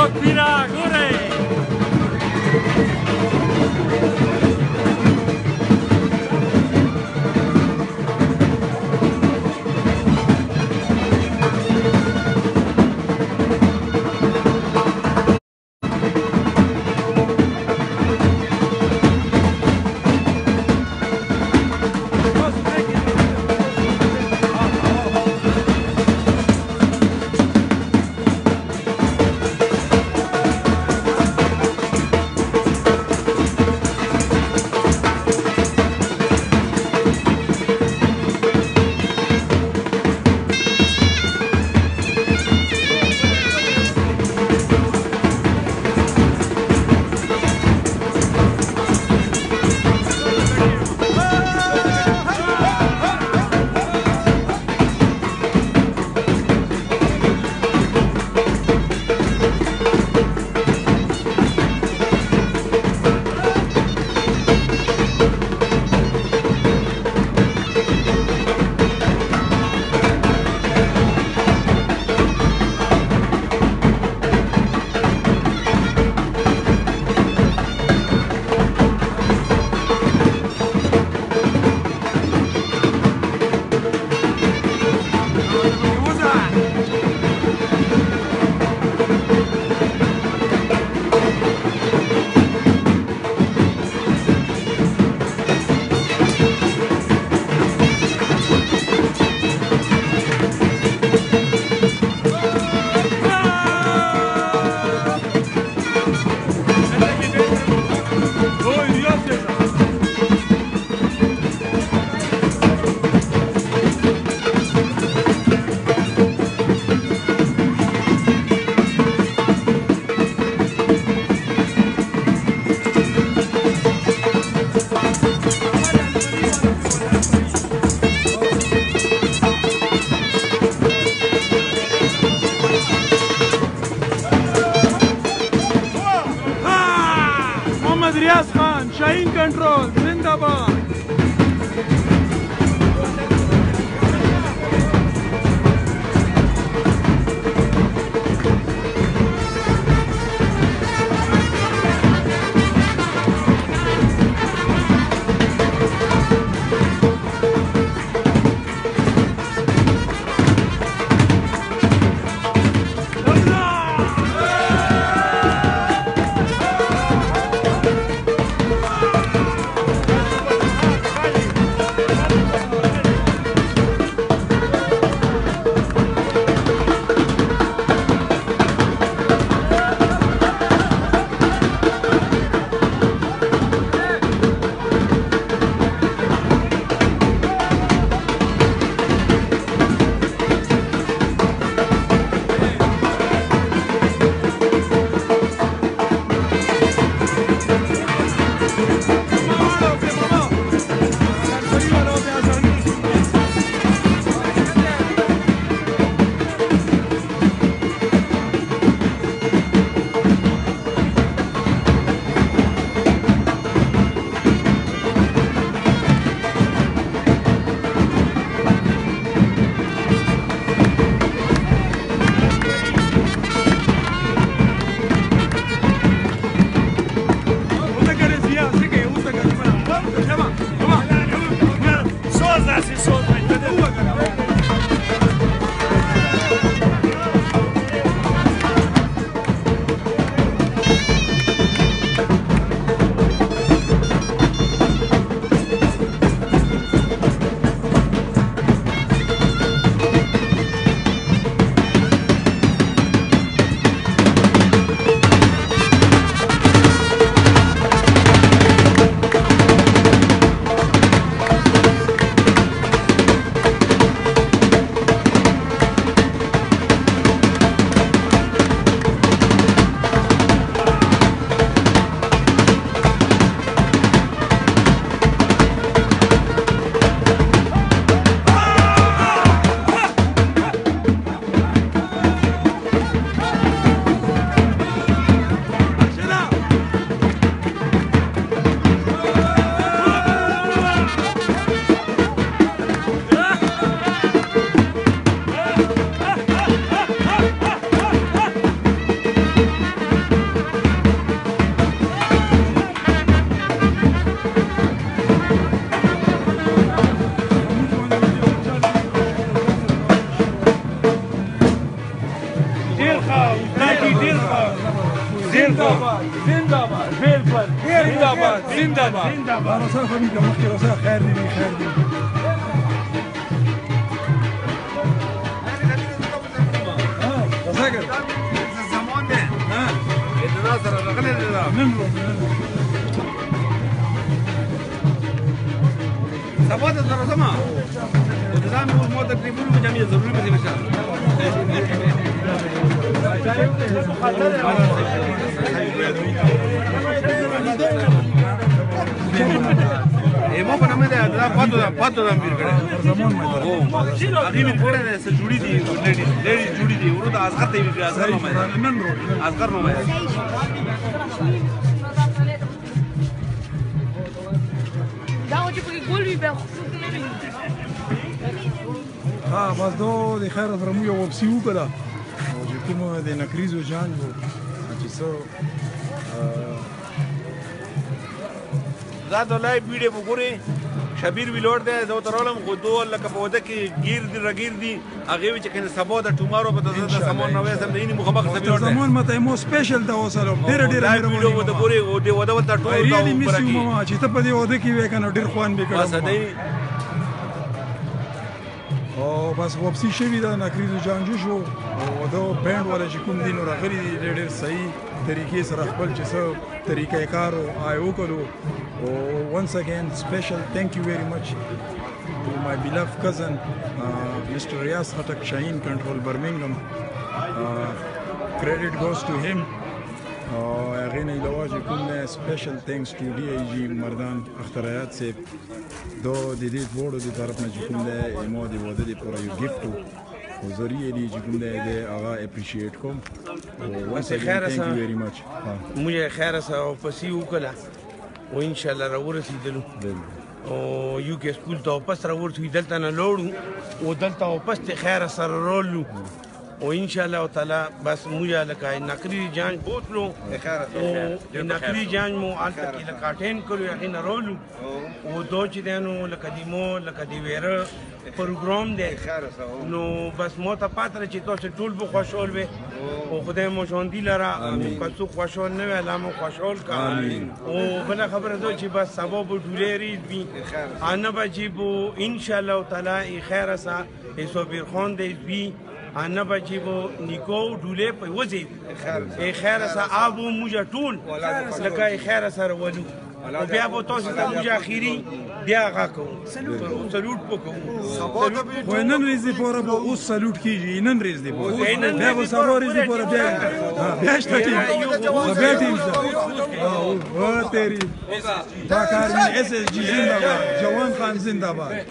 Pira, góry! زنداباد زنداباد بالکل زنداباد زنداباد زنداباد رسا خبيبي مخي رسا خير دي خير دي رساكر الزمان ده الناصر الغني نمرو سبات الزرزمة والنظام هو موضة تريبون وجميع ضروري بس إن شاء الله ما بنا مده دا پاتو دا امیر کړه زمان ما درا هغه امیر کړه سره جوړی دي لیډي جوړی دي ورته اصغر ته وی اصغر ما نمرو اصغر ما دا چې په ګول وی به ها بس دو د خیر سره مو یو وبسي وکړه او چې کوم د نکریزو جان وو چې څو زاد لای ویډیو وګورئ شبیر ویلوړ دی زه ترولم خو دوه لکه په وده کې گیر دی رګیر دی هغه چې کنه سبا د ټومارو په دغه سامان نو وسم د اینې مخامخ سبیر زمان مته مو سپیشل دا وسلو ډیر ډیر ویډیو وده پوره او دی وده وته ټول دا ریلی میس یو ما چې ته په دې وده کې وې کنه ډیر خوان به کړم او بس وبسي شوی دا نکریزو جان جو شو او دا بند ولا چې کوم دین راغلي ډیر صحیح طریقې سره خپل چې څو طریقې کار آیو کړو once again special thank you very much to my beloved cousin Mr. Riyaz Khatak Shaheen Control Birmingham credit goes to him غین علاوه کوم special thanks to DIG مردان اخترایات سے دو د دې وړو د طرف نه کوم د مو د وده د پوره یو gift او ذریعہ دی چې کوم دی هغه اپریشیټ کوم او once again thank you very much موږ خیر سره او پسې وکړه او ان شاء الله راورسېدلو او یو کې سکول ته واپس راورسېدو دلته نه لوړو او دلته واپس ته خیر سره رولو او ان شاء الله تعالی بس موږ لکه نقری جان بوتلو او نقری جان مو الته کې لکاټین کړو یقینا رولو او دو چې دینو لکه دیمو لکه دی ویره پروګرام دی نو بس مو ته پاتره چې تاسو ټول به خوشحال وي او خدای مو ژوندي لره که څوک خوشحال نه وي الله مو خوشحال کا او بله خبره ده چې بس سبا به ډولې ریز وي انه به چې به ان شاء الله تعالی خیر سره صابر خان دی وي انا بچی بو نیکو ډولې په وځي خیر سره ابو موږ ټول لکه خیر سره ولو او بیا به تاسو ته موږ اخیری بیا غاکو سلوټ وکړو و نن ریز دی پورا به اوس سلوټ کیږي نن ریز دی پورا بیا به سبا ریز دی پورا بیا شته بیا ټیم او تیری دا کار اس اس جی زنده‌باد جوان خان زنده‌باد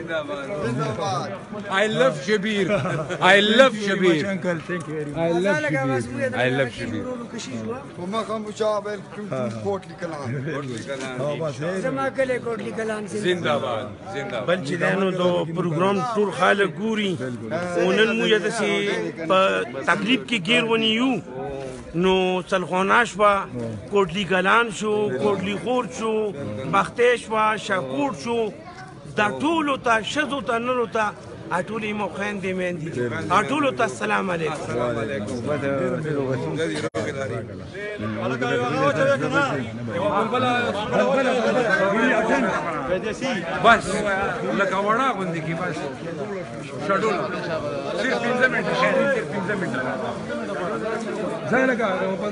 I love Shabir. I love Shabir. Uncle, thank you very much. I love Shabir. I love Shabir. وما كان مشابه كوتلي كلام زما کله کوټلی کلان زنده‌باد. زنده‌باد. بل چې دانو دو پروګرام ټول خلک ګوري اونن مو یاد سي په تکلیف کې گیر ونی یو نو سلخوناش وا کوټلی کلان شو کوټلی خور شو بختیش وا شاکور شو دا ټولو ته شذو ته نلو ته اټولې مو خويندې مېندې اټولو ته السلام علیکم بس لکه وړه غوندې کې بس شډول صرف 15 منټه صرف 15 منټه زي لك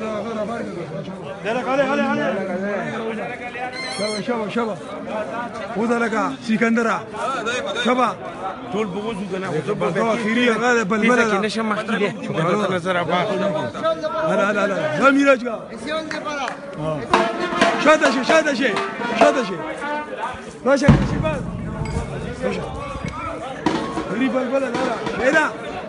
شبا وده لك سكندرة شبا ټول بوزو کنه خو اخیری هغه بلبل کې نشه مخکې دی په نظر ابا لا لا میراج شاده شي باشه شباب باشه غري بلبل لا هنا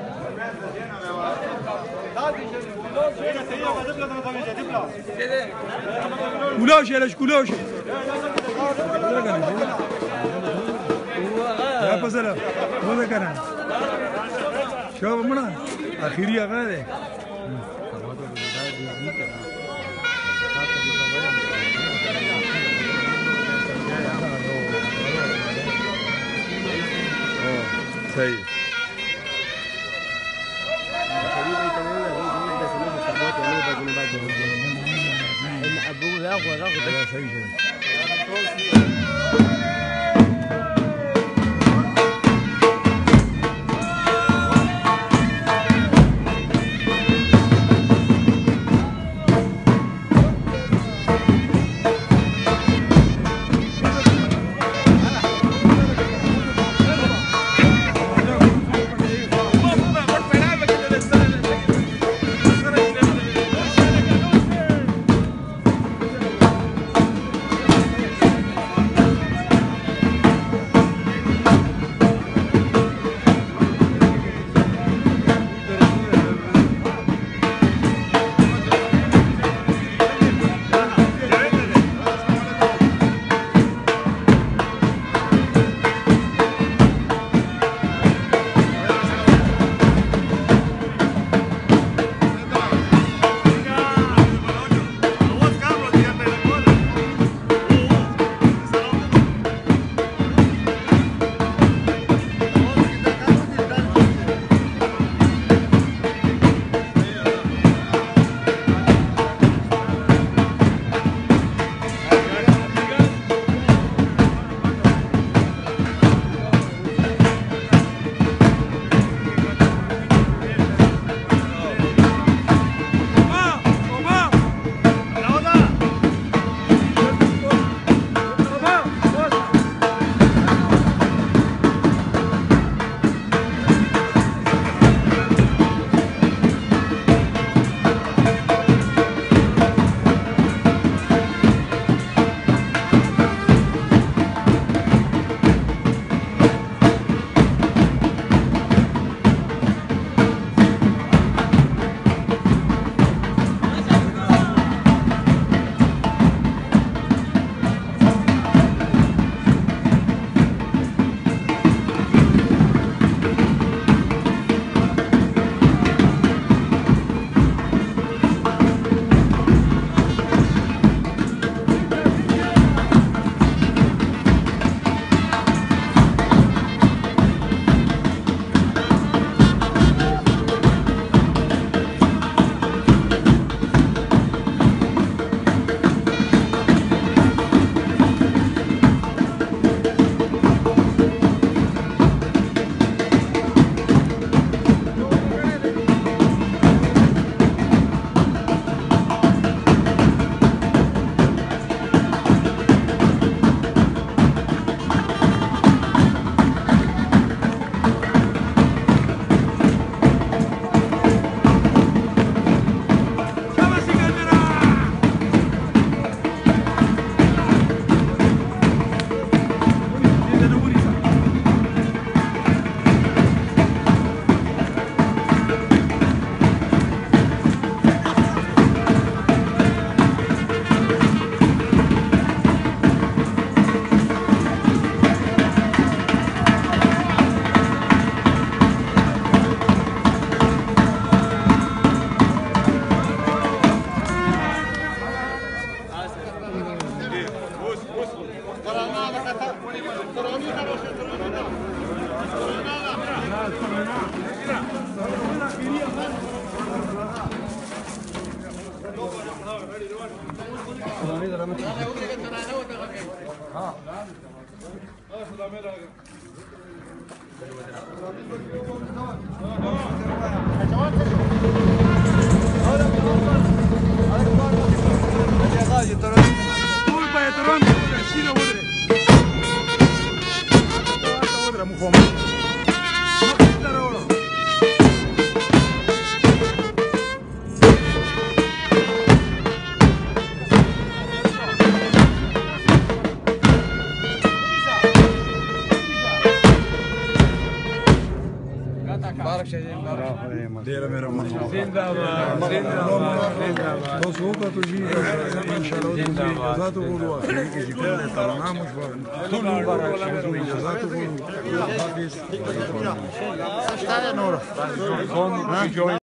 كلوش يا بسلا مو ده كان شوف منا اخيري هذا صحيح صحیح شو ډیره مهرباني زنده‌باد زنده‌باد تاسو وکړو چې ان شاء الله د اجازه غوړو اخري کې چې کومه ترانه مو ټول مبارک شه اجازه غوړو حافظ ستاره نور